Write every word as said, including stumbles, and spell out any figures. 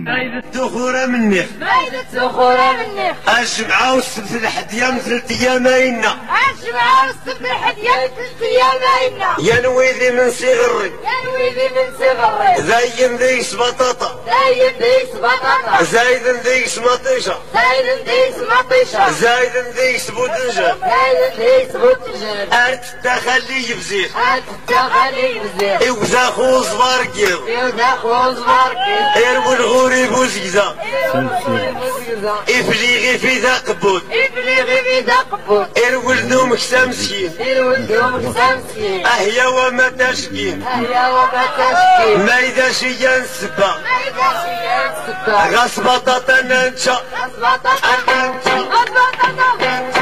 فايدة سخورة مني فايدة سخورة مني الجمعة والسبت الحدية مثل ايامينا الجمعة والسبت الحدية مثل ايامينا يا نويذي من صغري يا نويذي من صغري زين ذيس بطاطا زين ذيس بطاطا زايد ذيس مطيشة زين ذيس مطيشة زايد ذيس بوتنجان زين ذيس بوتنجان ارت التخلي بزير ارت التخلي بزير يوزا خوز باركير يوزا خوز باركير يرمو الغوري بوزيزا افليغي في ذا قبود افليغي في ذا قبود الولدو مكسا مسكين الولدو مكسا مسكين اهيا وما تشكين اهيا وما تشكين ما اذا شيا نسبا ما اذا شيا نسبا غاس بطاطا نانشا غاس بطاطا نانشا غاس بطاطا